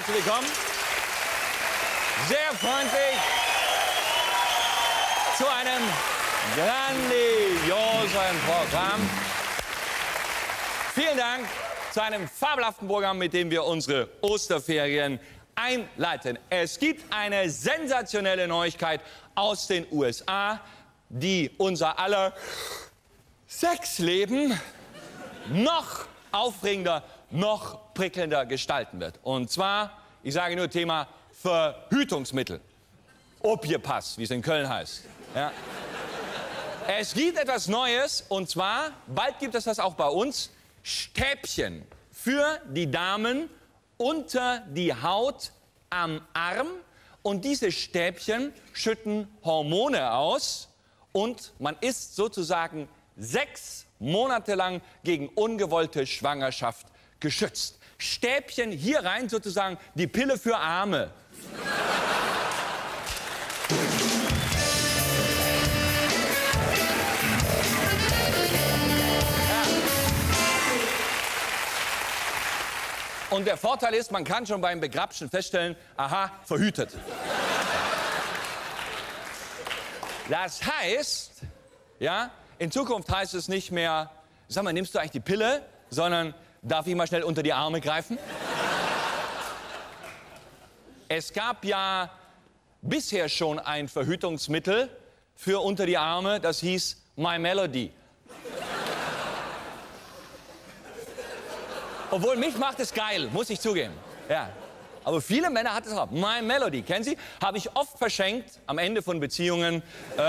herzlich willkommen. Sehr freundlich zu einem grandiosen Programm. Vielen Dank zu einem fabelhaften Programm, mit dem wir unsere Osterferien einleiten. Es gibt eine sensationelle Neuigkeit aus den USA, die unser aller Sexleben noch aufregender, noch prickelnder gestalten wird. Und zwar, ich sage nur Thema Verhütungsmittel. Opiepass, wie es in Köln heißt. Ja. Es gibt etwas Neues, und zwar, bald gibt es das auch bei uns, Stäbchen für die Damen unter die Haut am Arm. Und diese Stäbchen schütten Hormone aus und man ist sozusagen 6 Monate lang gegen ungewollte Schwangerschaft geschützt. Stäbchen hier rein, sozusagen die Pille für Arme. Und der Vorteil ist, man kann schon beim Begrapschen feststellen, aha, verhütet. Das heißt, ja, in Zukunft heißt es nicht mehr, sag mal, nimmst du eigentlich die Pille, sondern darf ich mal schnell unter die Arme greifen? Es gab ja bisher schon ein Verhütungsmittel für unter die Arme, das hieß My Melody. Obwohl, mich macht es geil, muss ich zugeben. Ja. Aber viele Männer hatten es auch. My Melody, kennen Sie? Habe ich oft verschenkt am Ende von Beziehungen.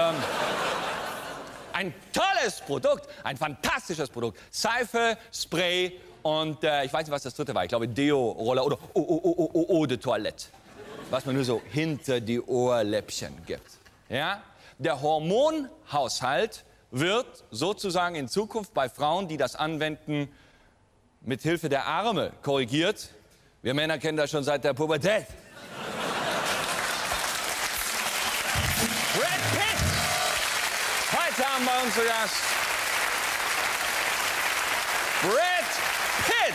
Ein tolles Produkt, ein fantastisches Produkt. Seife, Spray und ich weiß nicht, was das dritte war. Ich glaube, Deo-Roller oder Eau de Toilette. Was man nur so hinter die Ohrläppchen gibt. Ja? Der Hormonhaushalt wird sozusagen in Zukunft bei Frauen, die das anwenden, mit Hilfe der Arme korrigiert. Wir Männer kennen das schon seit der Pubertät. Brad Pitt! Heute haben wir uns zu Gast Brad Pitt!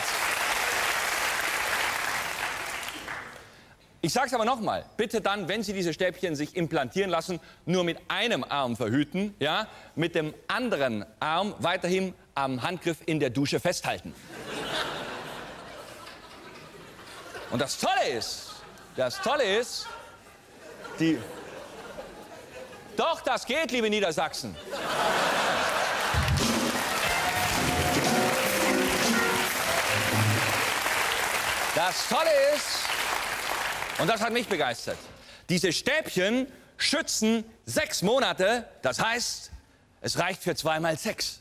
Ich sag's aber nochmal, bitte dann, wenn Sie diese Stäbchen sich implantieren lassen, nur mit einem Arm verhüten, ja? Mit dem anderen Arm weiterhin am Handgriff in der Dusche festhalten. Und das Tolle ist, Doch, das geht, liebe Niedersachsen. Das Tolle ist, und das hat mich begeistert, diese Stäbchen schützen 6 Monate, das heißt, es reicht für 2-mal Sex.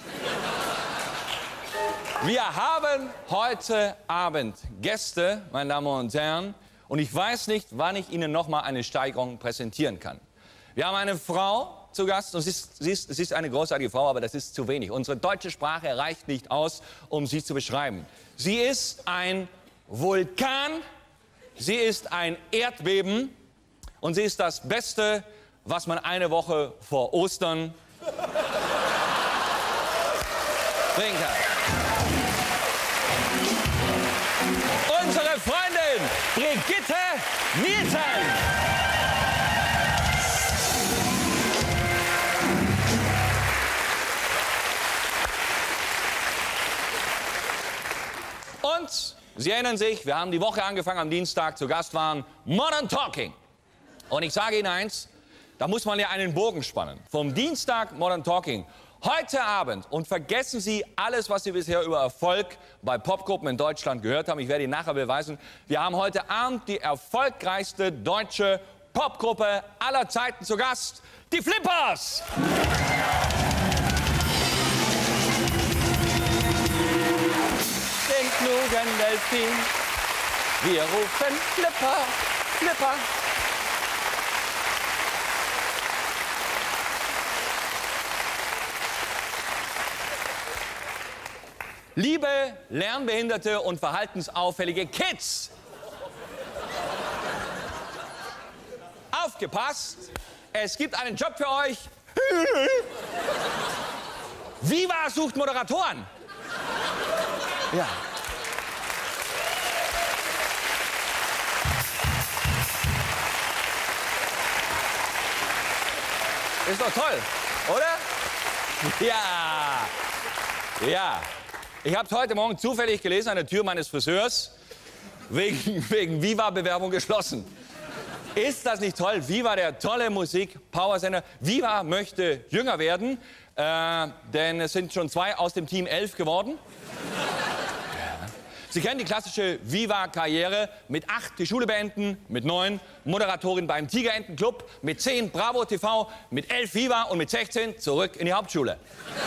Wir haben heute Abend Gäste, meine Damen und Herren, und ich weiß nicht, wann ich Ihnen noch mal eine Steigerung präsentieren kann. Wir haben eine Frau zu Gast, und sie ist eine großartige Frau, aber das ist zu wenig. Unsere deutsche Sprache reicht nicht aus, um sie zu beschreiben. Sie ist ein Vulkan, sie ist ein Erdbeben und sie ist das Beste, was man eine Woche vor Ostern bringen kann. Unsere Freundin Brigitte Nielsen. Und Sie erinnern sich, wir haben die Woche angefangen am Dienstag, zu Gast waren Modern Talking. Und ich sage Ihnen eins, da muss man ja einen Bogen spannen. Vom Dienstag Modern Talking. Heute Abend, und vergessen Sie alles, was Sie bisher über Erfolg bei Popgruppen in Deutschland gehört haben. Ich werde Ihnen nachher beweisen. Wir haben heute Abend die erfolgreichste deutsche Popgruppe aller Zeiten zu Gast, die Flippers. Den klugen Delfin, wir rufen Flipper, Flipper. Liebe lernbehinderte und verhaltensauffällige Kids, aufgepasst, es gibt einen Job für euch. Viva sucht Moderatoren. Ja. Ist doch toll, oder? Ja. Ja. Ich habe heute Morgen zufällig gelesen an der Tür meines Friseurs, wegen Viva-Bewerbung geschlossen. Ist das nicht toll? Viva, der tolle Musik-Powersender. Viva möchte jünger werden, denn es sind schon 2 aus dem Team 11 geworden. Sie kennen die klassische Viva-Karriere. Mit 8 die Schule beenden, mit 9 Moderatorin beim Tigerentenclub, mit 10 Bravo TV, mit 11 Viva und mit 16 zurück in die Hauptschule.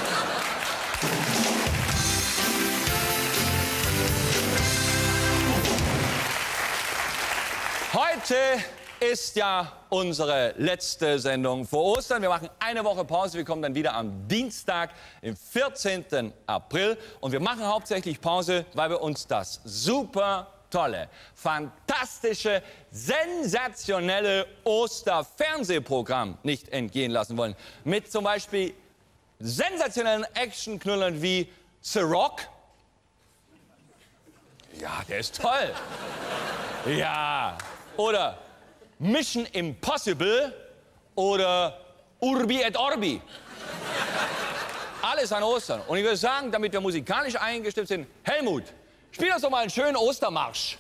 Heute ist ja unsere letzte Sendung vor Ostern. Wir machen eine Woche Pause. Wir kommen dann wieder am Dienstag, im 14. April. Und wir machen hauptsächlich Pause, weil wir uns das super tolle, fantastische, sensationelle Osterfernsehprogramm nicht entgehen lassen wollen. Mit zum Beispiel sensationellen Actionknüllern wie The Rock. Ja, der ist toll. Ja. Oder Mission Impossible oder Urbi et Orbi. Alles an Ostern. Und ich würde sagen, damit wir musikalisch eingestimmt sind, Helmut, spiel uns doch mal einen schönen Ostermarsch.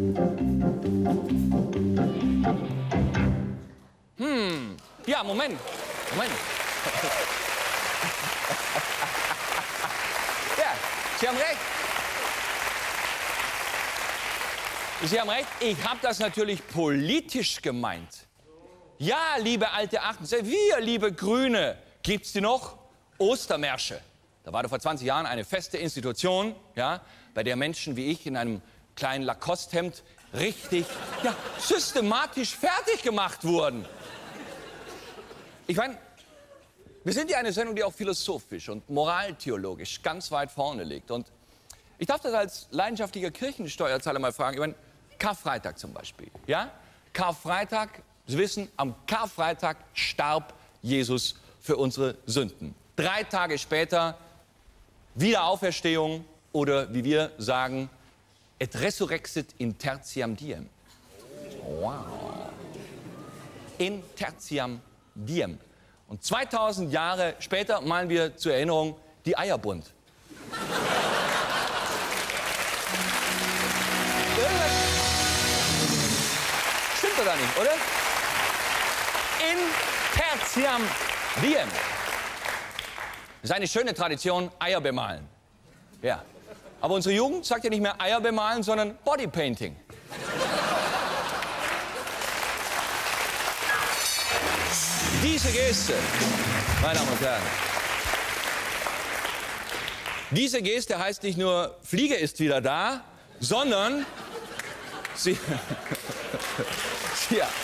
Ja, Moment. Ja, Sie haben recht. Sie haben recht, ich habe das natürlich politisch gemeint. Ja, liebe alte 68, wir, liebe Grüne, gibt's die noch? Ostermärsche. Da war doch vor 20 Jahren eine feste Institution, ja, bei der Menschen wie ich in einem kleinen Lacoste-Hemd richtig, ja, systematisch fertig gemacht wurden. Ich meine, wir sind ja eine Sendung, die auch philosophisch und moraltheologisch ganz weit vorne liegt. Und ich darf das als leidenschaftlicher Kirchensteuerzahler mal fragen. Ich meine, Karfreitag zum Beispiel. Ja? Karfreitag, Sie wissen, am Karfreitag starb Jesus für unsere Sünden. 3 Tage später Wiederauferstehung oder wie wir sagen, et resurrexit in tertiam diem. Wow. In tertiam diem. Und 2000 Jahre später malen wir zur Erinnerung die Eierbund. Stimmt oder nicht, oder? In tertiam diem. Das ist eine schöne Tradition, Eier bemalen. Ja. Aber unsere Jugend sagt ja nicht mehr Eier bemalen, sondern Bodypainting. Diese Geste, meine Damen und Herren, diese Geste heißt nicht nur, Fliege ist wieder da, sondern sie... ja.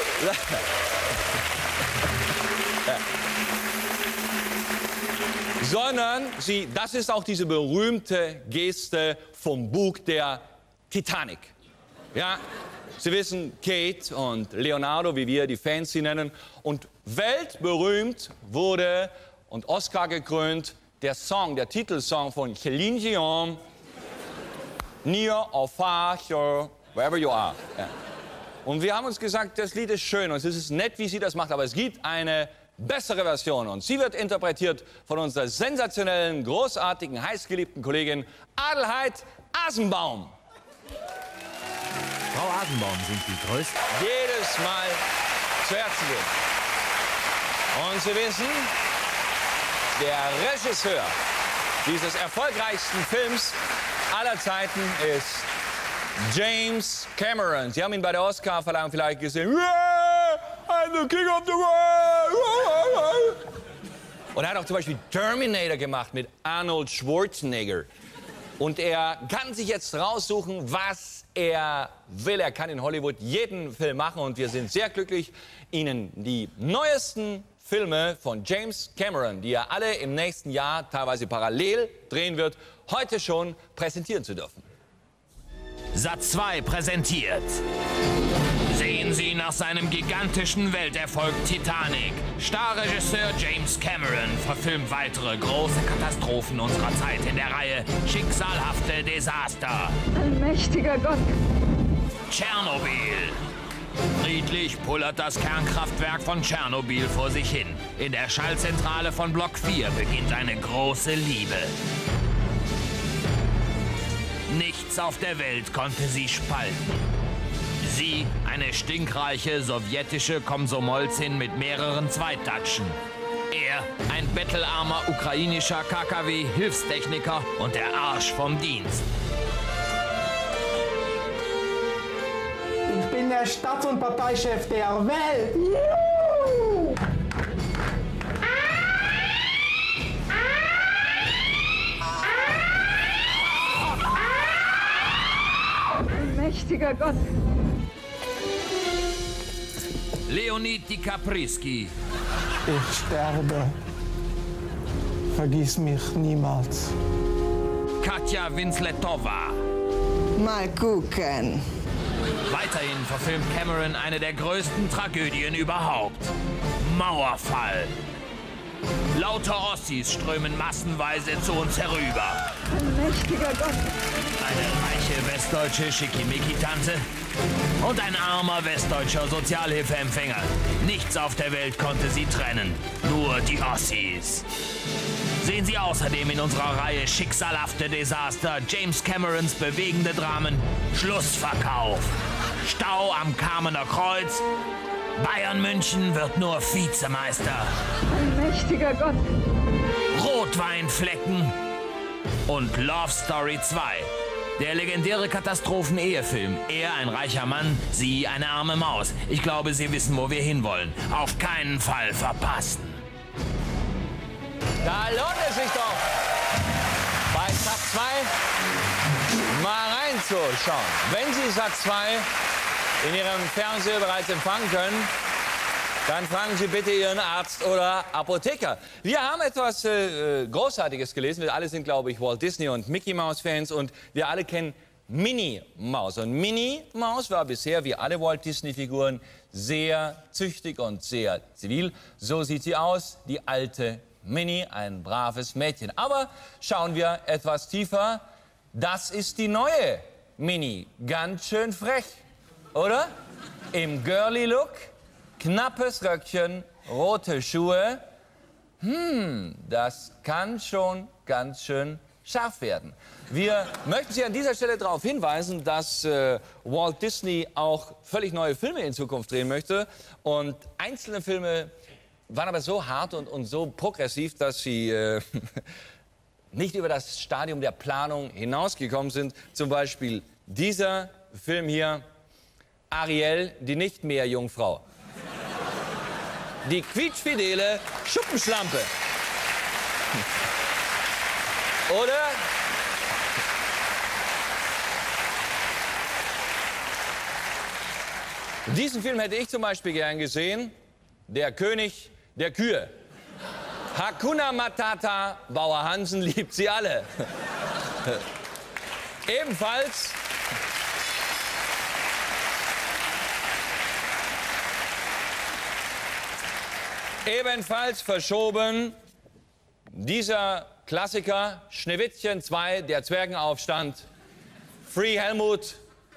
Sondern das ist auch diese berühmte Geste vom Bug der Titanic. Ja, Sie wissen, Kate und Leonardo, wie wir die Fans sie nennen. Und weltberühmt wurde und Oscar gekrönt der Song, der Titelsong von Celine Dion, Near or Far, Wherever You Are. Ja. Und wir haben uns gesagt, das Lied ist schön und es ist nett, wie sie das macht, aber es gibt eine bessere Version und sie wird interpretiert von unserer sensationellen, großartigen, heißgeliebten Kollegin Adelheid Asenbaum. Frau Asenbaum sind die größte. Jedes Mal zu Herzen gehen. Und Sie wissen, der Regisseur dieses erfolgreichsten Films aller Zeiten ist James Cameron. Sie haben ihn bei der Oscarverleihung vielleicht gesehen. I'm the king of the world. Und er hat auch zum Beispiel Terminator gemacht mit Arnold Schwarzenegger. Und er kann sich jetzt raussuchen, was er will. Er kann in Hollywood jeden Film machen. Und wir sind sehr glücklich, Ihnen die neuesten Filme von James Cameron, die er alle im nächsten Jahr teilweise parallel drehen wird, heute schon präsentieren zu dürfen. Satz 2 präsentiert. Sehen Sie nach seinem gigantischen Welterfolg Titanic. Starregisseur James Cameron verfilmt weitere große Katastrophen unserer Zeit in der Reihe Schicksalhafte Desaster. Allmächtiger Gott. Tschernobyl, Friedlich pullert das Kernkraftwerk von Tschernobyl vor sich hin. In der Schallzentrale von Block 4 beginnt eine große Liebe. Nichts auf der Welt konnte sie spalten. Sie, eine stinkreiche sowjetische Komsomolzin mit mehreren Zweitatschen. Er, ein bettelarmer ukrainischer KKW-Hilfstechniker und der Arsch vom Dienst. Ich bin der Staats- und Parteichef der Welt. Juhu! Ein mächtiger Gott. Leonid Dikapriski. Ich sterbe. Vergiss mich niemals. Katja Winsletova. Mal gucken. Weiterhin verfilmt Cameron eine der größten Tragödien überhaupt. Mauerfall. Lauter Ossis strömen massenweise zu uns herüber. Ein mächtiger Gott. Eine reiche westdeutsche Schickimicki-Tante und ein armer westdeutscher Sozialhilfeempfänger. Nichts auf der Welt konnte sie trennen. Nur die Ossis. Sehen Sie außerdem in unserer Reihe schicksalhafte Desaster James Camerons bewegende Dramen Schlussverkauf, Stau am Kamener Kreuz, Bayern München wird nur Vizemeister, Ein mächtiger Gott. Rotweinflecken und Love Story 2. Der legendäre Katastrophen-Ehefilm. Er ein reicher Mann, sie eine arme Maus. Ich glaube, Sie wissen, wo wir hinwollen. Auf keinen Fall verpassen. Da lohnt es sich doch, bei Sat 2 mal reinzuschauen. Wenn Sie Sat 2 in Ihrem Fernseher bereits empfangen können, dann fragen Sie bitte Ihren Arzt oder Apotheker. Wir haben etwas Großartiges gelesen. Wir alle sind, glaube ich, Walt Disney und Mickey Mouse Fans und wir alle kennen Minnie Maus. Und Minnie Maus war bisher, wie alle Walt Disney Figuren, sehr züchtig und sehr zivil. So sieht sie aus, die alte Minnie, ein braves Mädchen. Aber schauen wir etwas tiefer. Das ist die neue Minnie. Ganz schön frech, oder? Im Girly-Look, knappes Röckchen, rote Schuhe. Das kann schon ganz schön scharf werden. Wir möchten Sie an dieser Stelle darauf hinweisen, dass Walt Disney auch völlig neue Filme in Zukunft drehen möchte. Und einzelne Filme waren aber so hart und so progressiv, dass sie nicht über das Stadium der Planung hinausgekommen sind. Zum Beispiel dieser Film hier, Ariel, die Nicht-Meerjungfrau. Die quietschfidele Schuppenschlampe. Oder? Diesen Film hätte ich zum Beispiel gern gesehen. Der König der Kühe. Hakuna Matata, Bauer Hansen liebt sie alle. Ebenfalls verschoben dieser Klassiker Schneewittchen 2, der Zwergenaufstand. Free Helmut.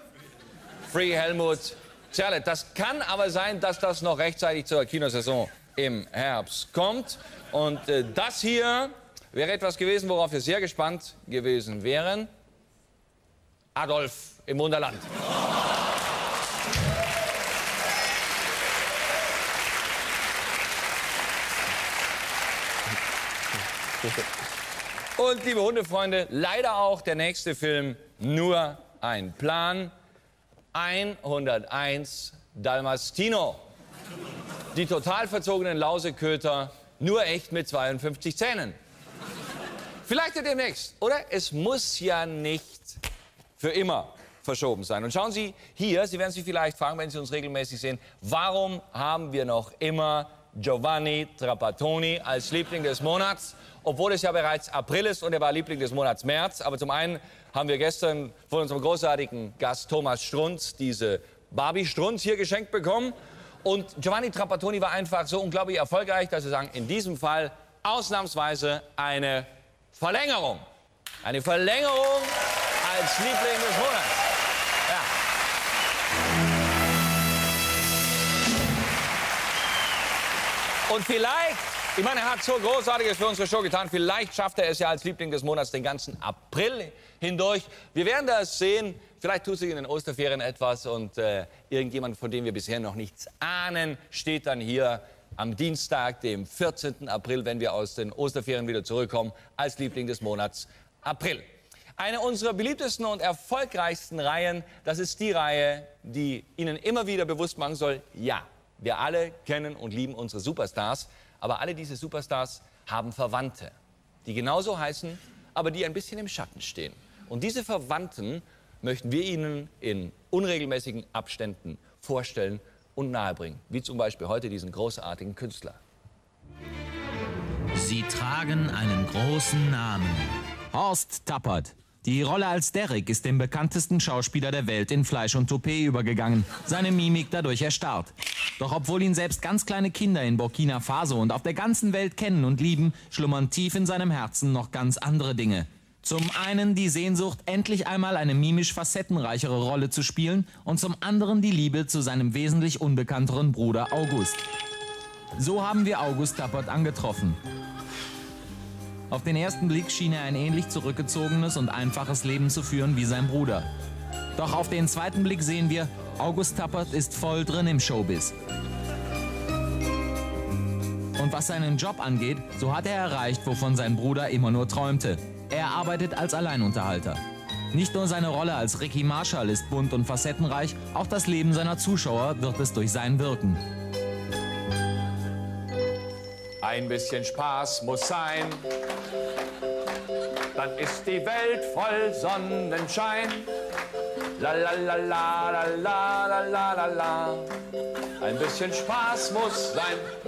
Tja, das kann aber sein, dass das noch rechtzeitig zur Kinosaison im Herbst kommt. Und das hier wäre etwas gewesen, worauf wir sehr gespannt gewesen wären. Adolf im Wunderland. Und liebe Hundefreunde, leider auch der nächste Film nur ein Plan. 101 Dalmastino. Die total verzogenen Lauseköter, nur echt mit 52 Zähnen. Vielleicht ja demnächst, oder? Es muss ja nicht für immer verschoben sein. Und schauen Sie hier, Sie werden sich vielleicht fragen, wenn Sie uns regelmäßig sehen, warum haben wir noch immer Giovanni Trapattoni als Liebling des Monats, obwohl es ja bereits April ist und er war Liebling des Monats März. Aber zum einen haben wir gestern von unserem großartigen Gast Thomas Strunz diese Barbie Strunz hier geschenkt bekommen. Und Giovanni Trapattoni war einfach so unglaublich erfolgreich, dass wir sagen, in diesem Fall ausnahmsweise eine Verlängerung. Eine Verlängerung als Liebling des Monats. Ja. Und vielleicht, ich meine, er hat so Großartiges für unsere Show getan, vielleicht schafft er es ja als Liebling des Monats den ganzen April hindurch. Wir werden das sehen. Vielleicht tut sich in den Osterferien etwas und irgendjemand, von dem wir bisher noch nichts ahnen, steht dann hier am Dienstag, dem 14. April, wenn wir aus den Osterferien wieder zurückkommen, als Liebling des Monats April. Eine unserer beliebtesten und erfolgreichsten Reihen, das ist die Reihe, die Ihnen immer wieder bewusst machen soll, ja, wir alle kennen und lieben unsere Superstars, aber alle diese Superstars haben Verwandte, die genauso heißen, aber die ein bisschen im Schatten stehen. Und diese Verwandten möchten wir Ihnen in unregelmäßigen Abständen vorstellen und nahebringen, wie zum Beispiel heute diesen großartigen Künstler. Sie tragen einen großen Namen. Horst Tappert. Die Rolle als Derrick ist dem bekanntesten Schauspieler der Welt in Fleisch und Toupet übergegangen. Seine Mimik dadurch erstarrt. Doch obwohl ihn selbst ganz kleine Kinder in Burkina Faso und auf der ganzen Welt kennen und lieben, schlummern tief in seinem Herzen noch ganz andere Dinge. Zum einen die Sehnsucht, endlich einmal eine mimisch facettenreichere Rolle zu spielen und zum anderen die Liebe zu seinem wesentlich unbekannteren Bruder August. So haben wir August Tappert angetroffen. Auf den ersten Blick schien er ein ähnlich zurückgezogenes und einfaches Leben zu führen wie sein Bruder. Doch auf den zweiten Blick sehen wir, August Tappert ist voll drin im Showbiz. Und was seinen Job angeht, so hat er erreicht, wovon sein Bruder immer nur träumte. Er arbeitet als Alleinunterhalter. Nicht nur seine Rolle als Ricky Marshall ist bunt und facettenreich, auch das Leben seiner Zuschauer wird es durch sein Wirken. Ein bisschen Spaß muss sein, dann ist die Welt voll Sonnenschein. La la la la la la la la la la. Ein bisschen Spaß muss sein.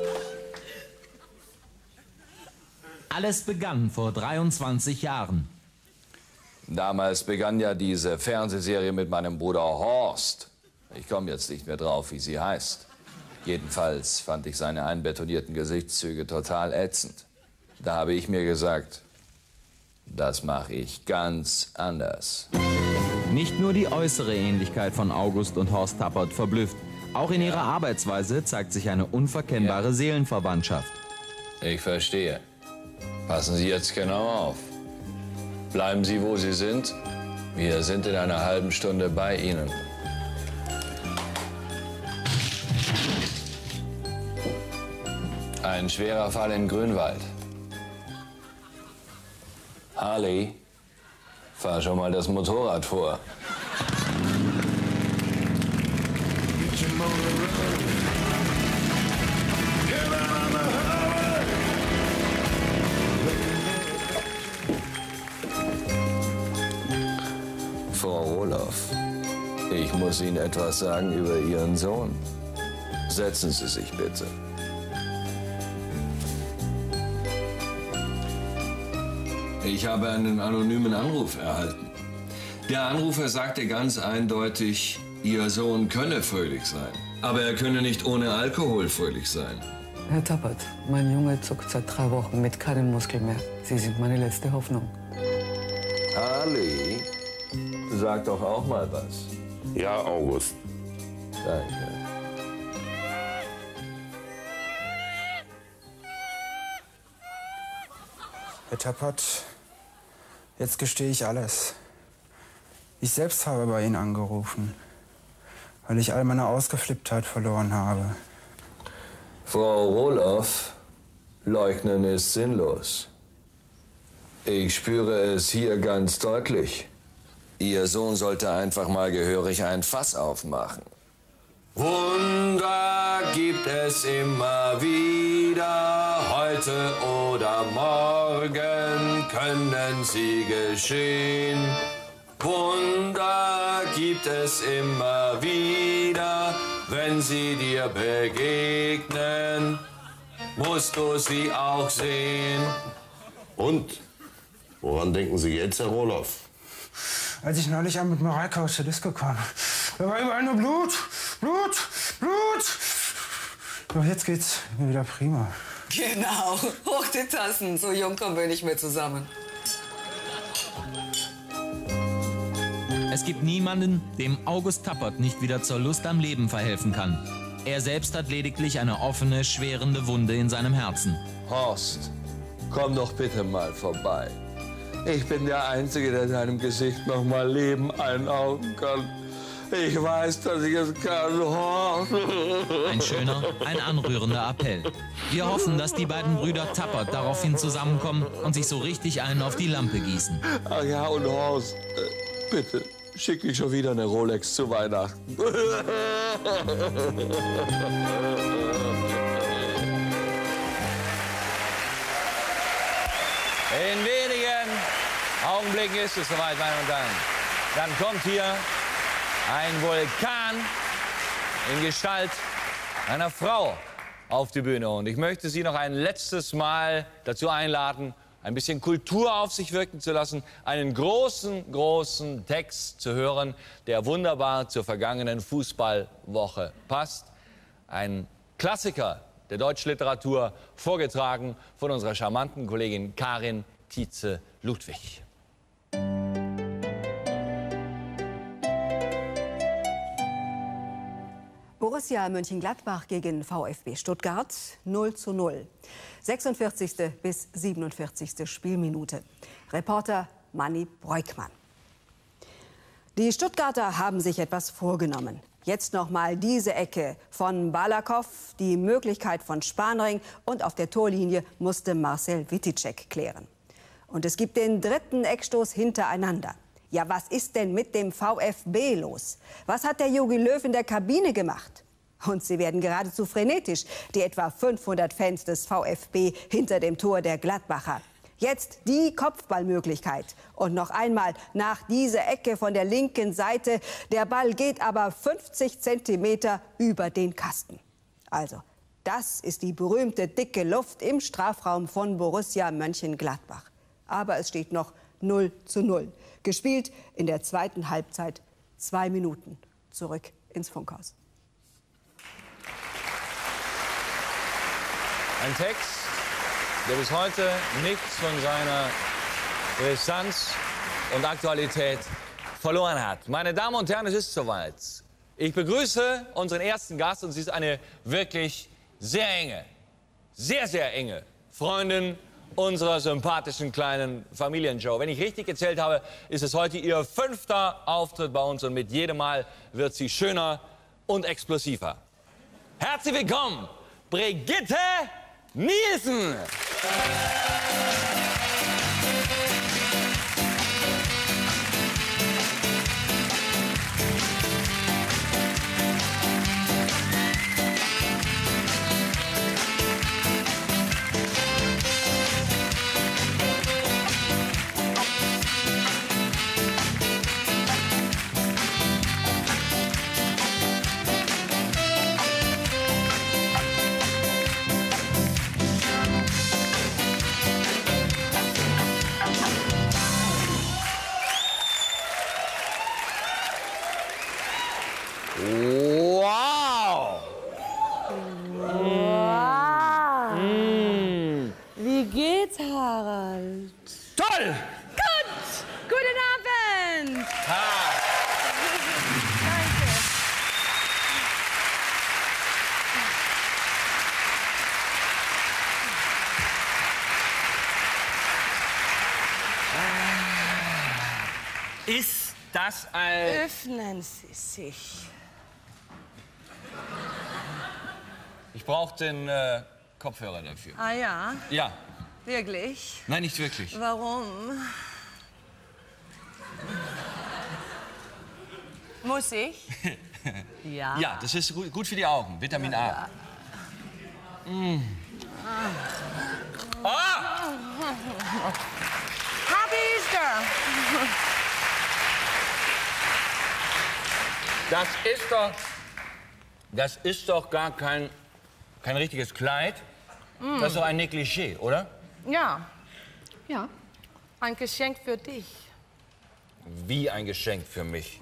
Alles begann vor 23 Jahren. Damals begann ja diese Fernsehserie mit meinem Bruder Horst. Ich komme jetzt nicht mehr drauf, wie sie heißt. Jedenfalls fand ich seine einbetonierten Gesichtszüge total ätzend. Da habe ich mir gesagt, das mache ich ganz anders. Nicht nur die äußere Ähnlichkeit von August und Horst Tappert verblüfft. Auch in ihrer Arbeitsweise zeigt sich eine unverkennbare Seelenverwandtschaft. Ich verstehe. Passen Sie jetzt genau auf. Bleiben Sie, wo Sie sind. Wir sind in einer halben Stunde bei Ihnen. Ein schwerer Fall in Grünwald. Harley, fahr schon mal das Motorrad vor. Frau Roloff, ich muss Ihnen etwas sagen über Ihren Sohn. Setzen Sie sich bitte. Ich habe einen anonymen Anruf erhalten. Der Anrufer sagte ganz eindeutig, Ihr Sohn könne fröhlich sein. Aber er könne nicht ohne Alkohol fröhlich sein. Herr Tappert, mein Junge zuckt seit 3 Wochen mit keinem Muskel mehr. Sie sind meine letzte Hoffnung. Harley, sag doch auch mal was. Ja, August. Danke. Herr Tappert, jetzt gestehe ich alles. Ich selbst habe bei Ihnen angerufen, weil ich all meine Ausgeflipptheit verloren habe. Frau Roloff, leugnen ist sinnlos. Ich spüre es hier ganz deutlich. Ihr Sohn sollte einfach mal gehörig ein Fass aufmachen. Wunder gibt es immer wieder, heute oder morgen können sie geschehen. Wunder gibt es immer wieder, wenn sie dir begegnen, musst du sie auch sehen. Und? Woran denken Sie jetzt, Herr Roloff? Als ich neulich mit Mareike aus der Disco kam, da war überall nur Blut, Blut, Blut. Doch jetzt geht's mir wieder prima. Genau, hoch die Tassen, so jung kommen wir nicht mehr zusammen. Es gibt niemanden, dem August Tappert nicht wieder zur Lust am Leben verhelfen kann. Er selbst hat lediglich eine offene, schwerende Wunde in seinem Herzen. Horst, komm doch bitte mal vorbei. Ich bin der Einzige, der deinem Gesicht noch mal Leben einaugen kann. Ich weiß, dass ich es kann, Horst. Ein schöner, ein anrührender Appell. Wir hoffen, dass die beiden Brüder Tappert daraufhin zusammenkommen und sich so richtig einen auf die Lampe gießen. Ach ja, und Horst, bitte, schick nicht schon wieder eine Rolex zu Weihnachten. In wenigen Augenblicken ist es soweit, meine Damen und Herren. Dann kommt hier ein Vulkan in Gestalt einer Frau auf die Bühne. Und ich möchte Sie noch ein letztes Mal dazu einladen, ein bisschen Kultur auf sich wirken zu lassen, einen großen Text zu hören, der wunderbar zur vergangenen Fußballwoche passt. Ein Klassiker der deutschen Literatur, vorgetragen von unserer charmanten Kollegin Karin Tietze-Ludwig. Borussia Mönchengladbach gegen VfB Stuttgart 0:0. 46. bis 47. Spielminute. Reporter Manni Breukmann. Die Stuttgarter haben sich etwas vorgenommen. Jetzt noch mal diese Ecke von Balakow, die Möglichkeit von Spanring und auf der Torlinie musste Marcel Wittitschek klären. Und es gibt den dritten Eckstoß hintereinander. Ja, was ist denn mit dem VfB los? Was hat der Jogi Löw in der Kabine gemacht? Und sie werden geradezu frenetisch, die etwa 500 Fans des VfB hinter dem Tor der Gladbacher. Jetzt die Kopfballmöglichkeit. Und noch einmal nach dieser Ecke von der linken Seite. Der Ball geht aber 50 Zentimeter über den Kasten. Also, das ist die berühmte dicke Luft im Strafraum von Borussia Mönchengladbach. Aber es steht noch 0:0. Gespielt in der zweiten Halbzeit 2 Minuten. Zurück ins Funkhaus. Ein Text, der bis heute nichts von seiner Brisanz und Aktualität verloren hat. Meine Damen und Herren, es ist soweit. Ich begrüße unseren ersten Gast und sie ist eine wirklich sehr enge, sehr enge Freundin unserer sympathischen kleinen Familienshow. Wenn ich richtig gezählt habe, ist es heute ihr 5. Auftritt bei uns und mit jedem Mal wird sie schöner und explosiver. Herzlich willkommen, Brigitte Nielsen! Wow! Wow! Wie geht's, Harald? Toll! Gut! Guten Abend! Danke. Ist das ein... Öffnen Sie sich. Ich brauche den Kopfhörer dafür. Ah ja? Ja. Wirklich? Nein, nicht wirklich. Warum? Muss ich? Ja. Ja, das ist gut für die Augen. Vitamin A. Ja. Ah! Happy Easter! Das ist doch gar kein richtiges Kleid. Das ist doch ein Negligé, oder? Ja. Ja. Ein Geschenk für dich. Wie ein Geschenk für mich.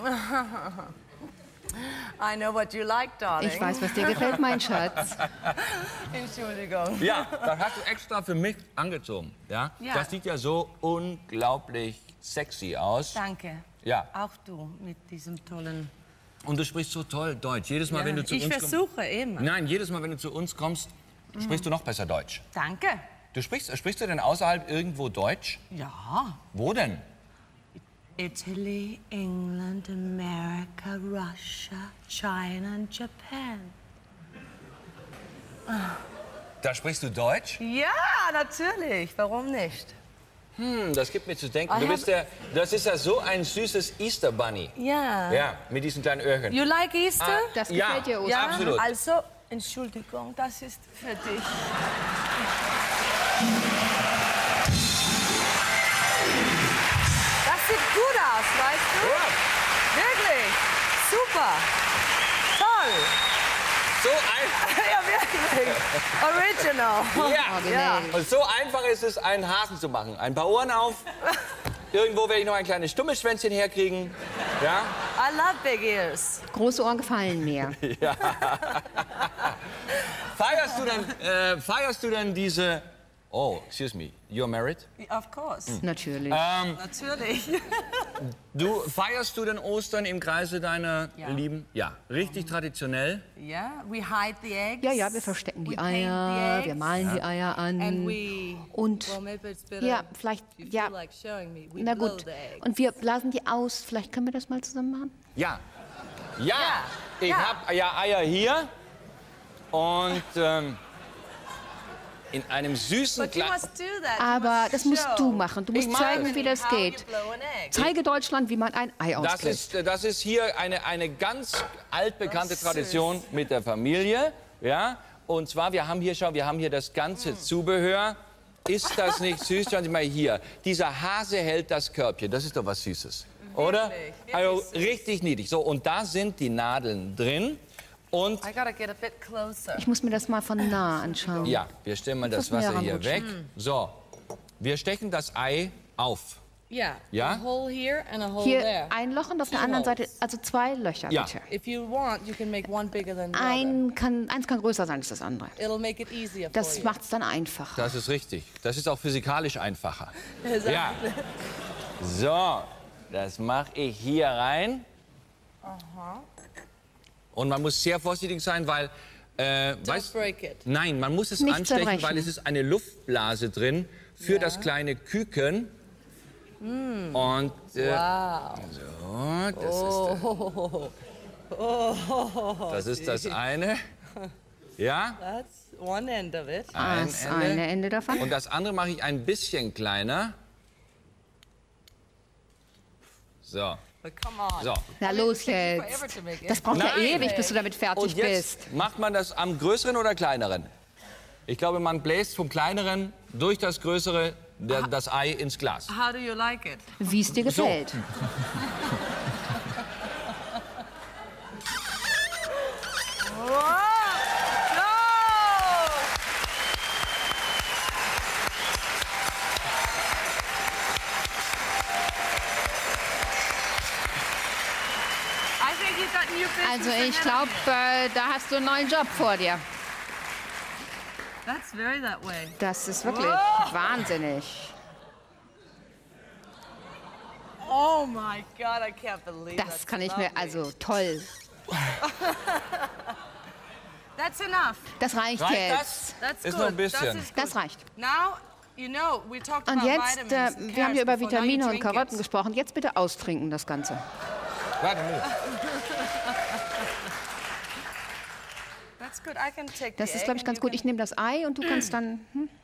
I know what you like, darling. Ich weiß, was dir gefällt, mein Schatz. Entschuldigung. Ja, das hast du extra für mich angezogen. Ja? Ja. Das sieht ja so unglaublich sexy aus. Danke. Ja. Auch du mit diesem tollen Und du sprichst so toll Deutsch. Jedes Mal, wenn du zu uns kommst... Ich versuche immer. Nein, jedes Mal, wenn du zu uns kommst, sprichst du noch besser Deutsch. Danke. Sprichst du denn außerhalb irgendwo Deutsch? Ja. Wo denn? Italy, England, America, Russia, China und Japan. Da sprichst du Deutsch? Ja, natürlich. Warum nicht? Das gibt mir zu denken. Das ist ja so ein süßes Easter Bunny. Ja. Ja, mit diesen kleinen Öhrchen. You like Easter? Das gefällt dir, Oster. Ja, absolut. Also, Entschuldigung, das ist für dich. Das sieht gut aus, weißt du? Ja. Wirklich. Super. Toll. So einfach. Ja, wirklich. Original. Ja. Und so einfach ist es, einen Hasen zu machen. Ein paar Ohren auf. Irgendwo werde ich noch ein kleines Stummelschwänzchen herkriegen. Ja? I love big ears. Große Ohren gefallen mir. Ja. Feierst du denn diese... Oh, excuse me. You're married? Of course. Natürlich. Natürlich. Feierst du denn Ostern im Kreise deiner Lieben? Ja. Richtig traditionell? Ja, we hide the eggs. Ja, wir verstecken die Eier, wir malen die Eier an. Und ja, vielleicht, ja, na gut. Und wir blasen die aus. Vielleicht können wir das mal zusammen machen? Ja. Ja. Ich habe ja Eier hier. Und in einem süßen kleinen... Aber das musst du machen. Du musst zeigen, wie das geht. Zeige Deutschland, wie man ein Ei ausbläst. Das ist hier eine ganz altbekannte Tradition mit der Familie. Ja? Und zwar, wir haben hier das ganze Zubehör. Ist das nicht süß? Schauen Sie mal hier. Dieser Hase hält das Körbchen. Das ist doch was Süßes. Oder? Also richtig niedlich. So, und da sind die Nadeln drin. Und ich muss mir das mal von nah anschauen. ja, wir stellen mal das Wasser hier weg. So, wir stechen das Ei auf. Ja. Ja? Hier ein Loch und auf der anderen Seite, also 2 Löcher, ja. bitte. Eins kann größer sein als das andere. Das macht es dann einfacher. Das ist richtig. Das ist auch physikalisch einfacher. Ja. So, das mache ich hier rein. Und man muss sehr vorsichtig sein, weil... Nein, man muss es Nicht anstechen, zerbrechen. weil es ist eine Luftblase drin für das kleine Küken. Und Wow. so, das ist das eine. Ja? That's one end of it. Das eine Ende davon. Und das andere mache ich ein bisschen kleiner. So. So. Na los jetzt. Das braucht ja ewig, bis du damit fertig Und jetzt bist. macht man das am größeren oder kleineren? Ich glaube, man bläst vom kleineren durch das größere das Ei ins Glas. How do you like it? Wie es dir gefällt. Also ich glaube, da hast du einen neuen Job vor dir. That's very that way. Das ist wirklich wahnsinnig. Oh my God, I can't believe Das kann ich mir, also toll. That's enough. Das reicht Reicht jetzt. That's Ist good. noch ein bisschen. Das reicht. Now, you know, we talked Und about jetzt, vitamins and wir haben hier über carrots before. Now you Vitamine und drink Karotten it. gesprochen. Jetzt bitte austrinken das Ganze. Warte mal. That's good. I can take Das the ist, egg glaube ich, and ganz you gut. Ich nehme das Ei und du kannst dann...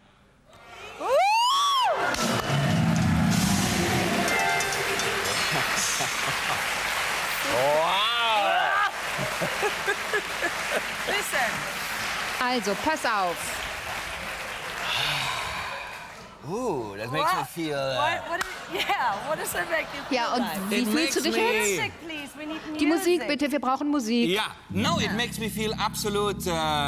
Wow! Listen. Also, pass auf. That makes me feel... What does that make you feel Ja, und like? wie It fühlst du dich makes me- jetzt? Music, please. We need music. Die Musik, bitte. Wir brauchen Musik. Ja, no, it makes me feel absolute...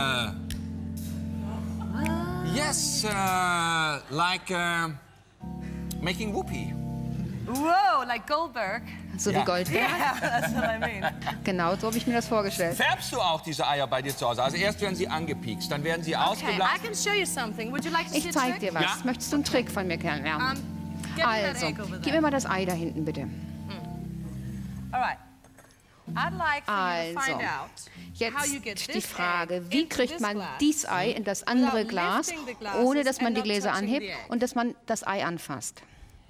yes, like making whoopee. Whoa, like Goldberg. So Ja. wie Goldberg. Yeah, that's what I mean. Genau, so habe ich mir das vorgestellt. Färbst du auch diese Eier bei dir zu Hause? Also erst werden sie angepiekst, dann werden sie Okay, I ausgeblasen. can show you something. Would you like to see Ich a zeig trick? dir was. Ja? Möchtest du einen Trick von mir kennenlernen? Get me that Also, egg over gib there. mir mal das Ei da hinten, bitte. All right. Also, jetzt die Frage, wie kriegt man dieses Ei in das andere Glas, ohne dass man die Gläser anhebt und dass man das Ei anfasst?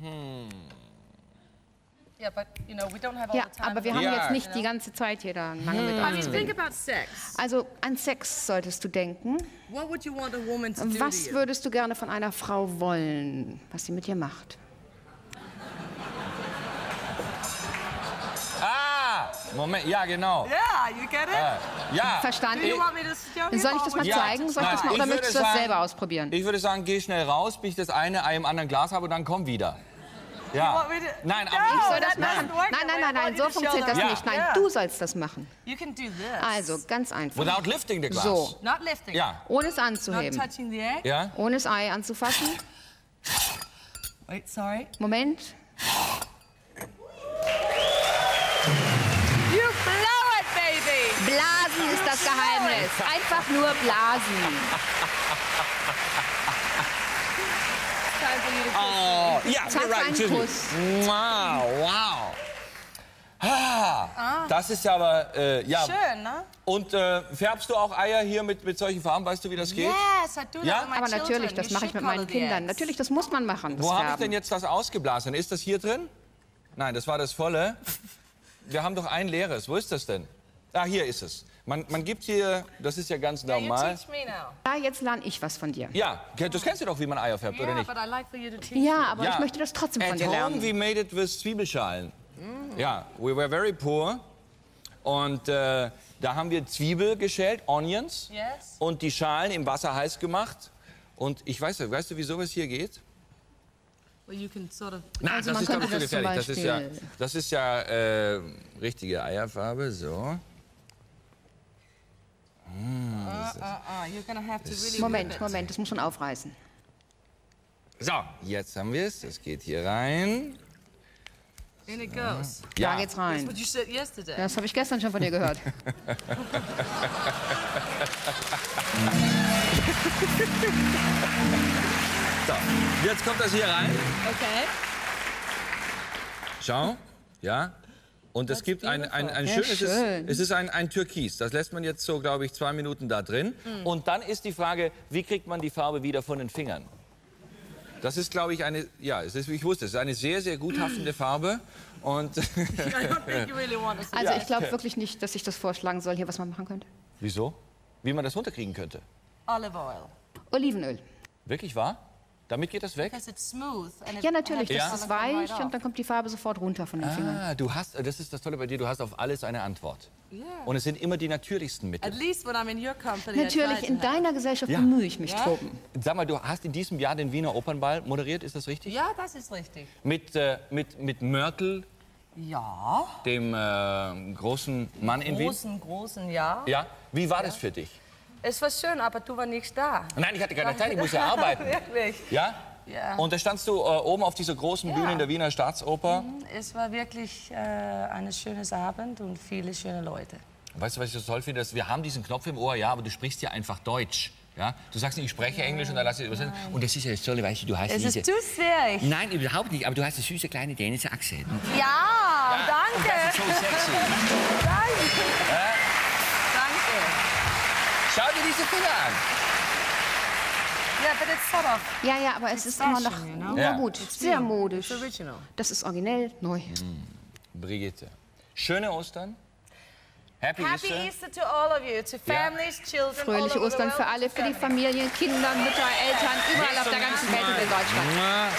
Ja, aber wir haben jetzt nicht die ganze Zeit hier da lange mit uns. Also an Sex solltest du denken. Was würdest du gerne von einer Frau wollen, was sie mit dir macht? Moment, ja, genau. Yeah, you get it? Ja. Verstanden? Soll ich das mal zeigen? Soll ich das mal, oder möchtest du das selber ausprobieren? Ich würde sagen, geh schnell raus, bis ich das eine Ei im anderen Glas habe und dann komm wieder. Ja. Nein, aber ich soll das machen. Nein, so funktioniert das nicht. Nein, du sollst das machen. Also, ganz einfach. Without lifting the glass. So. Not lifting. Ja. Ohne es anzuheben. Ja. Ohne das Ei anzufassen. Wait, sorry. Moment. You blow it, baby! Blasen ist das Geheimnis. Einfach nur blasen. Oh, ja, Zack, right. einen Kuss. Wow. Das ist aber, ja. Schön, ne? Und färbst du auch Eier hier mit solchen Farben? Weißt du, wie das geht? Yes, I do that Ja? with my Aber natürlich, das mache ich mit meinen Kindern. Natürlich, das muss man machen. Das Wo habe ich Färben. denn jetzt das ausgeblasen? Ist das hier drin? Nein, das war das volle. Wir haben doch ein leeres. Wo ist das denn? Ah, hier ist es. Man gibt hier, das ist ja ganz normal. Ja, jetzt lerne ich was von dir. Ja, das kennst du doch, wie man Eier färbt, oder nicht? Ja, aber ich möchte das trotzdem von At dir home lernen. we made it with Zwiebelschalen. Ja, we were very poor. Und da haben wir Zwiebel geschält, Onions. Yes. Und die Schalen im Wasser heiß gemacht. Und ich weißt du, wie sowas hier geht? Nein, Also das man ist doch könnte nicht so das zum gefährlich. Das ist ja richtige Eierfarbe, so. Moment, das muss man aufreißen. So, jetzt haben wir es. Das geht hier rein. In it goes. Da geht's rein. That's what you said yesterday. Das habe ich gestern schon von dir gehört. So, jetzt kommt das hier rein. Okay. Schau, ja. Und es gibt ein schönes, es ist ein Türkis. Das lässt man jetzt so, glaube ich, 2 Minuten da drin. Und dann ist die Frage, wie kriegt man die Farbe wieder von den Fingern? Das ist, glaube ich, eine, ja, ich wusste, es ist eine sehr, sehr gut haftende Farbe. Und Also ich glaube wirklich nicht, dass ich das vorschlagen soll, hier was man machen könnte. Wieso? Wie man das runterkriegen könnte? Olive oil. Olivenöl. Wirklich wahr? Damit geht das weg? Ja, natürlich, das ist weich und dann kommt die Farbe sofort runter von den Fingern. Du hast, das ist das Tolle bei dir, du hast auf alles eine Antwort. Und es sind immer die natürlichsten Mittel. Natürlich, in deiner Gesellschaft bemühe ich mich, Toben. Sag mal, du hast in diesem Jahr den Wiener Opernball moderiert, ist das richtig? Ja, das ist richtig. Mit Mörtel, Ja. dem großen Mann in Wien? Großen, ja. Ja, wie war das für dich? Es war schön, aber du warst nicht da. Nein, ich hatte keine Zeit, ich musste ja arbeiten. Wirklich? Ja? Ja. Und da standst du oben auf dieser großen Bühne in der Wiener Staatsoper. Es war wirklich ein schönes Abend und viele schöne Leute. Weißt du, was ich so toll finde? Wir haben diesen Knopf im Ohr, ja, aber du sprichst ja einfach Deutsch. Ja? Du sagst nicht, ich spreche Englisch und dann lass ich übersetzen. Und das ist ja das Tolle, weißt du, du hast Es diese... ist zu schwierig. Nein, überhaupt nicht, aber du hast eine süße kleine dänische Akzent. Ja, danke. Das ist so sexy. Danke. Danke. Schau dir diese Finger an. Ja, but it's sort of Ja, aber es ist immer noch, Ja. na gut, sehr modisch. Das ist originell, neu. Brigitte, schöne Ostern. Happy Happy Easter. Easter to all of you, to families, children, all Fröhliche over the Ostern world, für alle, für die Familien, Kinder, Mütter, Eltern, überall auf der ganzen Welt und in Deutschland.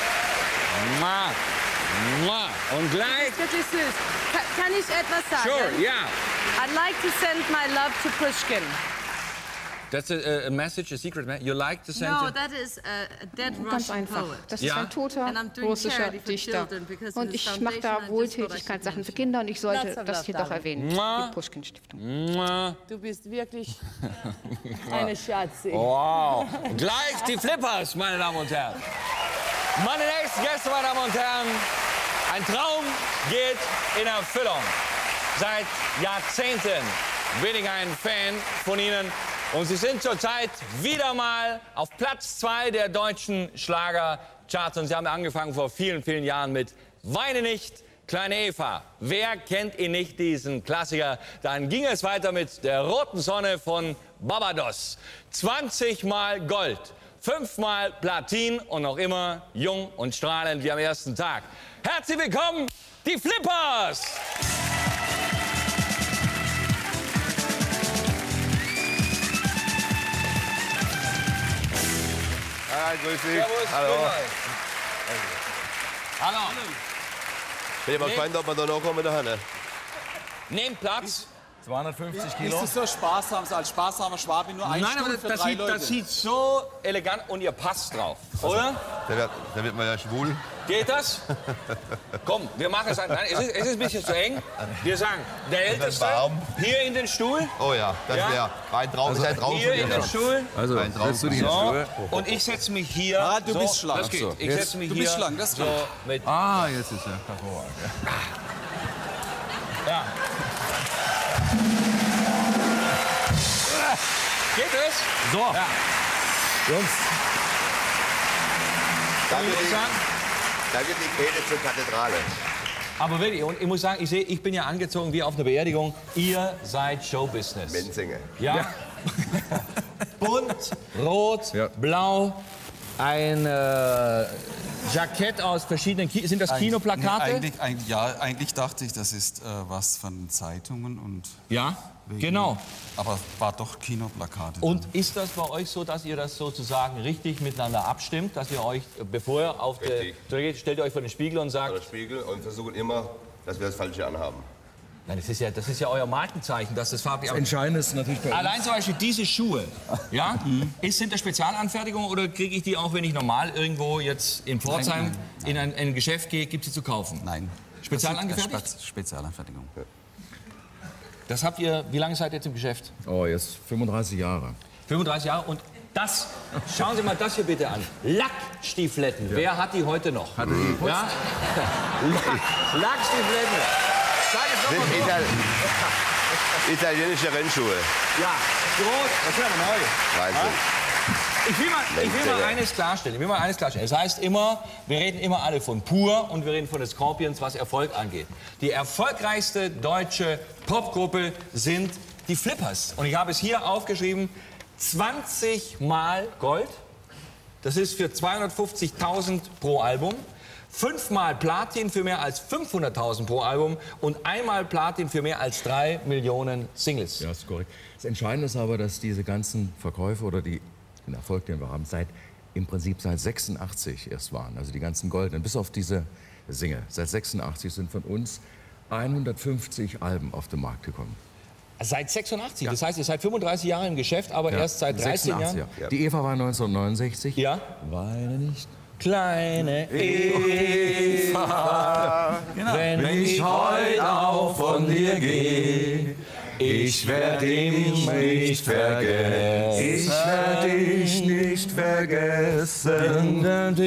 Mua. Mua. Und gleich... Das ist wirklich süß. Kann ich etwas sagen? Sure, ja. I'd like to send my love to Pushkin. That's a message, a secret message. You like to send No, it? that is a dead Ganz Russian einfach. poet. Das ist ein toter And I'm doing russischer charity for Dichter. children because Und it's ich mache da foundation and just Wohltätigkeitssachen für Kinder und ich sollte Lots of das love, hier doch darling. erwähnen. Mua. Die Pushkin-Stiftung. Mua. Du bist wirklich eine Schatzi. Wow. Gleich die Flippers, meine Damen und Herren. Meine nächsten Gäste, meine Damen und Herren. Ein Traum geht in Erfüllung. Seit Jahrzehnten bin ich ein Fan von Ihnen. Und Sie sind zurzeit wieder mal auf Platz 2 der deutschen Schlagercharts. Und Sie haben angefangen vor vielen, vielen Jahren mit Weine nicht. Kleine Eva. Wer kennt ihn nicht, diesen Klassiker? Dann ging es weiter mit der roten Sonne von Barbados. 20 Mal Gold, 5 Mal Platin und noch immer jung und strahlend wie am ersten Tag. Herzlich willkommen, die Flippers! Hi, grüß dich. Servus, Hallo. Hallo. Ich bin mal gespannt, ob wir da noch kommen da. Nehmt Platz. 250 Kilo. Ist es so sparsam, als sparsamer Schwabi nur ein Stuhl für 3 Leute? Das sieht so elegant und ihr passt drauf, oder? Da wird man ja schwul. Geht das? Komm, wir machen es. Nein, es ist ein bisschen zu eng. Wir sagen, der Älteste hier in den Stuhl. Oh ja, das wäre rein drauf. Also hier in den Stuhl. Also, setzt du dich in den Stuhl. Und ich setze mich hier. Ah, du bist schlank. Das geht. Ich setze mich du hier. Bist schlank, das so mit. Ah, jetzt ist er hervorragend. Ja. Geht es? So. Ja. Jungs. Da wird die Kehle zur Kathedrale. Aber wirklich, und ich muss sagen, ich bin ja angezogen wie auf einer Beerdigung. Ihr seid Showbusiness. Menzinger. Ja. Bunt, rot, blau, ein Jackett aus verschiedenen sind das Kinoplakate? Nee, eigentlich dachte ich, das ist was von Zeitungen und... Ja, genau. Aber war doch Kinoplakate. Und ist das bei euch so, dass ihr das sozusagen richtig miteinander abstimmt, dass ihr euch, bevor ihr auf der Tour geht, stellt ihr euch vor den Spiegel und sagt... Vor den Spiegel und versuchen immer, dass wir das Falsche anhaben. Nein, das ist ja euer Markenzeichen, dass das farblich... Das Entscheidende ist natürlich bei uns. Allein zum Beispiel diese Schuhe, ja? Sind das Spezialanfertigungen oder kriege ich die auch, wenn ich normal irgendwo jetzt in Pforzheim in ein Geschäft gehe, gibt sie zu kaufen? Nein. Spezialangefertigt? Spezialanfertigung. Ja. Das habt ihr, wie lange seid ihr jetzt im Geschäft? Oh, jetzt 35 Jahre. 35 Jahre und das, schauen Sie mal das hier bitte an. Lackstiefletten, wer hat die heute noch? Hat die geputzt? Ja? Lackstiefletten. Sind italienische Rennschuhe. Ja, groß, das ist aber neu. Wahnsinn. Ich will mal eines klarstellen. Es heißt immer, wir reden immer alle von Pur und wir reden von den Scorpions, was Erfolg angeht. Die erfolgreichste deutsche Popgruppe sind die Flippers. Und ich habe es hier aufgeschrieben, 20 Mal Gold. Das ist für 250.000 pro Album. 5 Mal Platin für mehr als 500.000 pro Album und einmal Platin für mehr als 3 Millionen Singles. Ja, ist korrekt. Das Entscheidende ist aber, dass diese ganzen Verkäufe oder den Erfolg, den wir haben, im Prinzip seit 86 erst waren. Also die ganzen Goldenen, bis auf diese Single. Seit 86 sind von uns 150 Alben auf den Markt gekommen. Seit 86? Ja. Das heißt, ihr seid 35 Jahre im Geschäft, aber erst seit 13 Jahren? Ja. Die Eva war 1969. Ja. Weine nicht. Kleine Eva, wenn ich heute auch von dir gehe, ich werde dich nicht vergessen. Ich werde dich nicht vergessen.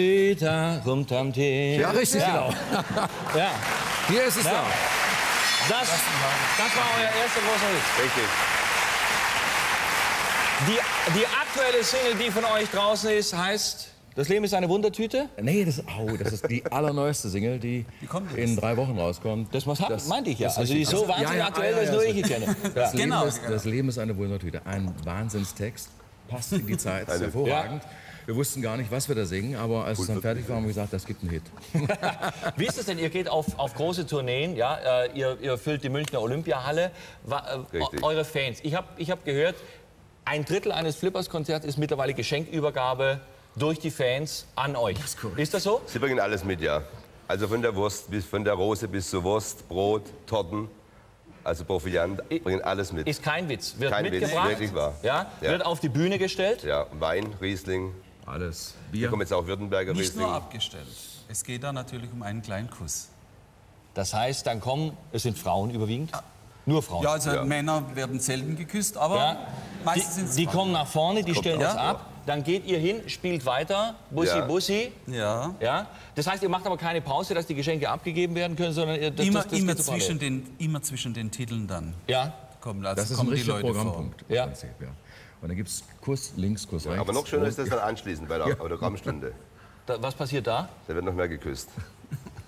Ja, richtig, genau. Ja. Hier ist es da. Das war euer erster großer Hit. Richtig. Die aktuelle Single, die von euch draußen ist, heißt... Das Leben ist eine Wundertüte? Nee, das ist die allerneueste Single, die in 3 Wochen rauskommt. Das meinte ich ja. Also die ist so wahnsinnig aktuell, dass nur ich kenne. Das Leben ist eine Wundertüte. Ein Wahnsinnstext, passt in die Zeit, ist hervorragend. Wir wussten gar nicht, was wir da singen, aber als es dann fertig war, haben wir gesagt, das gibt einen Hit. Wie ist es denn? Ihr geht auf große Tourneen, ja? Ihr füllt die Münchner Olympiahalle. Eure Fans, ich hab gehört, 1/3 eines Flippers-Konzerts ist mittlerweile Geschenkübergabe durch die Fans an euch. Ist das so? Sie bringen alles mit, ja. Also von der Wurst, von der Rose bis zur Wurst, Brot, Torten, also Proviant, bringen alles mit. Ist kein Witz. Wird kein mitgebracht, Witz, wirklich wahr. Ja? Wird auf die Bühne gestellt. Ja, Wein, Riesling. Alles. Bier. Hier kommt jetzt auch Württemberger Riesling. Nicht nur abgestellt. Es geht da natürlich um einen kleinen Kuss. Das heißt, dann es sind Frauen überwiegend? Nur Frauen? Ja, also Männer werden selten geküsst, aber meistens sind es Die kommen nach vorne, die stellen das ab. Dann geht ihr hin, spielt weiter, Bussi, Bussi. Ja. Ja. Das heißt, ihr macht aber keine Pause, dass die Geschenke abgegeben werden können, sondern immer zwischen den Titeln dann. Ja. Das ist ein richtiger Programmpunkt. Ja. Und dann gibt es Kuss links, Kuss rechts. Aber noch schöner ist das dann anschließend bei der Autogrammstunde. Was passiert da? Da wird noch mehr geküsst.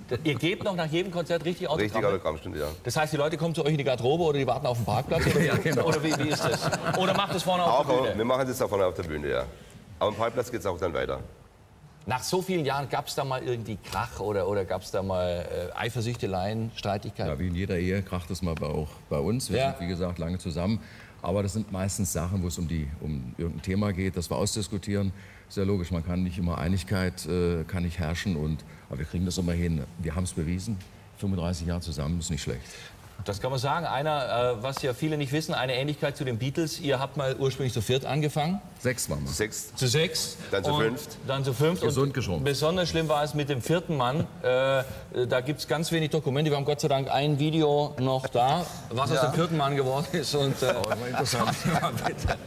Ihr gebt noch nach jedem Konzert richtig Autogramme? Richtig Autogrammstunde, ja. Das heißt, die Leute kommen zu euch in die Garderobe oder die warten auf dem Parkplatz? Oder, ja, genau. Oder wie ist das? Oder macht das vorne auf der Bühne? Wir machen das da vorne auf der Bühne, ja. Aber am Parkplatz geht es auch dann weiter. Nach so vielen Jahren, gab es da mal irgendwie Krach oder gab es da mal Eifersüchteleien, Streitigkeiten? Ja, wie in jeder Ehe kracht es mal auch bei uns. Wir sind, wie gesagt, lange zusammen. Aber das sind meistens Sachen, wo es um irgendein Thema geht, das wir ausdiskutieren. Ist ja logisch, man kann nicht immer Einigkeit kann nicht herrschen. Aber wir kriegen das immer hin. Wir haben es bewiesen. 35 Jahre zusammen ist nicht schlecht. Das kann man sagen. Was ja viele nicht wissen, eine Ähnlichkeit zu den Beatles. Ihr habt mal ursprünglich zu viert angefangen. 6 waren wir. 6. Zu 6. Dann zu 5. Dann zu 5. Gesund geschrumpft. Besonders schlimm war es mit dem 4. Mann. Da gibt es ganz wenig Dokumente. Wir haben Gott sei Dank ein Video noch da, was aus dem 4. Mann geworden ist. Und, war interessant. Ja, bitte.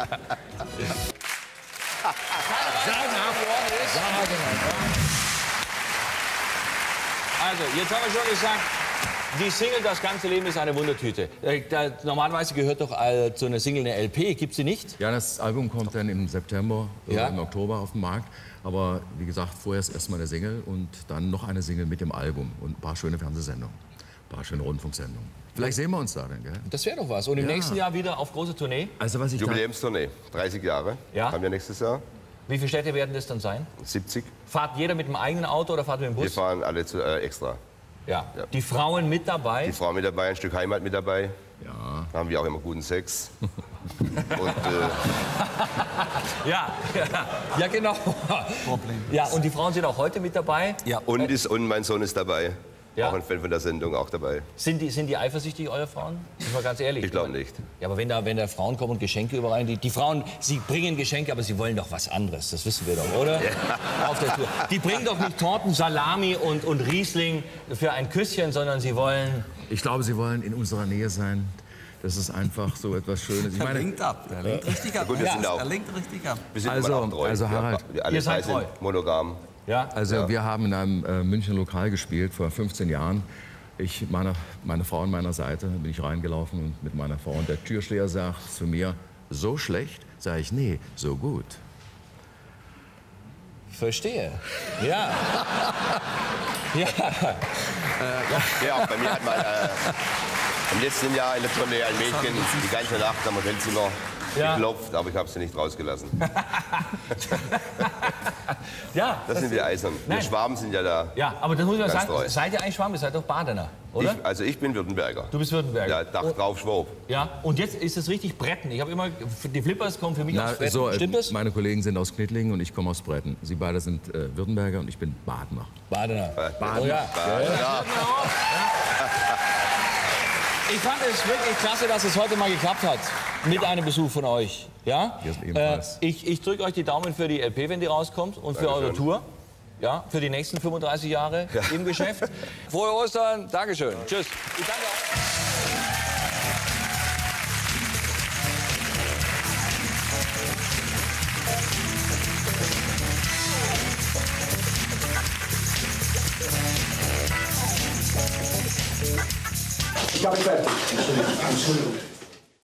Also, jetzt haben wir schon gesagt, die Single Das ganze Leben ist eine Wundertüte. Normalerweise gehört doch zu einer Single eine LP, gibt sie nicht? Ja, das Album kommt dann im September oder im Oktober auf den Markt. Aber wie gesagt, vorher ist erstmal eine Single und dann noch eine Single mit dem Album und ein paar schöne Fernsehsendungen, ein paar schöne Rundfunksendungen. Vielleicht sehen wir uns da dann, gell? Das wäre doch was. Und im nächsten Jahr wieder auf große Tournee? Also was ich Jubiläumstournee, 30 Jahre haben wir nächstes Jahr. Wie viele Städte werden das dann sein? 70. Fahrt jeder mit dem eigenen Auto oder fahrt mit dem Bus? Wir fahren alle extra. Ja. Die Frauen mit dabei? Die Frauen mit dabei, ein Stück Heimat mit dabei. Ja. Da haben wir auch immer guten Sex. Und, ja, genau. Problem. Ja, und die Frauen sind auch heute mit dabei? Ja. Und mein Sohn ist dabei. Ja. Auch ein Fan von der Sendung, auch dabei. Sind die eifersüchtig, eure Frauen? Sind wir ganz ehrlich. Ich glaube nicht. Ja, aber wenn da Frauen kommen und Geschenke überall, die Frauen, sie bringen Geschenke, aber sie wollen doch was anderes. Das wissen wir doch, oder? Ja. Auf der Tour. Die bringen doch nicht Torten, Salami und Riesling für ein Küsschen, sondern sie wollen... Ich glaube, sie wollen in unserer Nähe sein. Das ist einfach so etwas Schönes. Ich meine, der lenkt ab. Der lenkt richtig ab. Gut, wir sind auch, er lenkt richtig ab. Wir sind auch treu. Also Harald, wir alle drei sind monogam. Ja? Also wir haben in einem Münchner Lokal gespielt vor 15 Jahren. Meine Frau an meiner Seite, bin ich reingelaufen und mit meiner Frau. Und der Türsteher sagt zu mir, so schlecht? Sag ich, nee, so gut. Verstehe. Ja. Ja. Ja, auch bei mir hat mal im letzten Jahr in der Tournee ein Mädchen die ganze Nacht am Hotelzimmer geklopft, aber ich habe sie nicht rausgelassen. Ja, das sind wir Eisern. Wir Schwaben sind ja da. Ja, aber das muss man sagen, treu. seid ihr eigentlich Schwaben? Ihr seid doch Badener, oder? Ich bin Württemberger. Du bist Württemberger? Ja, Dach drauf, Schwab. Ja, und jetzt ist es richtig Bretten. Ich habe immer, die Flippers kommen für mich aus Bretten. So, stimmt das? Meine Kollegen sind aus Knittlingen und ich komme aus Bretten. Sie beide sind Württemberger und ich bin Badener. Badener. Badener. Oh ja. Ja. Ich fand es wirklich klasse, dass es heute mal geklappt hat mit einem Besuch von euch. Ja? Ich drücke euch die Daumen für die LP, wenn die rauskommt, und für eure Tour. Ja, für die nächsten 35 Jahre im Geschäft. Frohe Ostern. Dankeschön. Tschüss. Ich danke auch. Ich habe fertig. Entschuldigung.